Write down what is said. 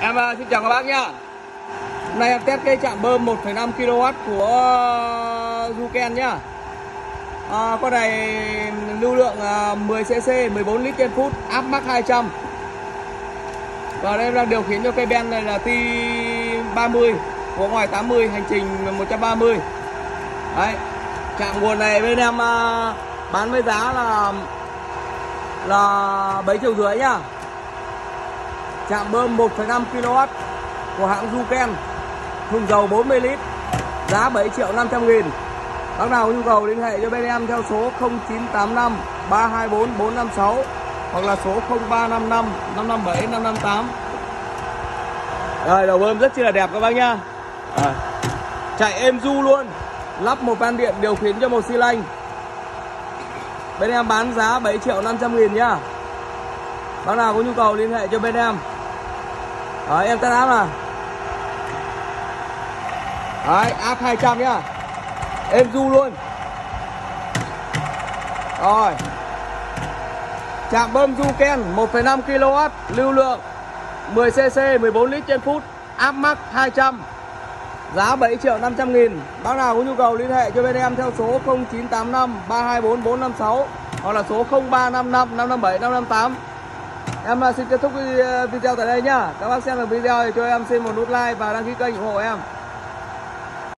Em xin chào các bác nhá. Hôm nay em test cái chạm bơm 1,5 kW của Zuken nhá. Con này lưu lượng 10cc, 14 lít trên phút, áp mắc 200. Và đây em đang điều khiển cho cây ben này là T30 của ngoài 80, hành trình 130. Đấy. Chạm nguồn này bên em bán với giá là 7,5 triệu nhá. Chạm bơm 1,5 kW của hãng Zuken, thùng dầu 40 lít, giá 7.500.000. Bác nào có nhu cầu liên hệ cho bên em theo số 0985 324 456 hoặc là số 0355 557 558. Rồi, đầu bơm rất chi là đẹp các bác nhá. Chạy êm du luôn, lắp một van điện điều khiển cho một xi lanh. Bên em bán giá 7.500.000 nhá. Bác nào có nhu cầu liên hệ cho bên em. Đấy, em test áp nào. Đấy, áp 200 nhá. Êm du luôn. Rồi. Chạm bơm Zuken 1,5 kW, lưu lượng 10cc, 14 lít trên phút, áp mắc 200. Giá 7.500.000. Bác nào có nhu cầu liên hệ cho bên em theo số 0985 324 456 hoặc là số 0355 557 558. Em xin kết thúc video tại đây nhá. Các bác xem được video thì cho em xin một nút like và đăng ký kênh ủng hộ em.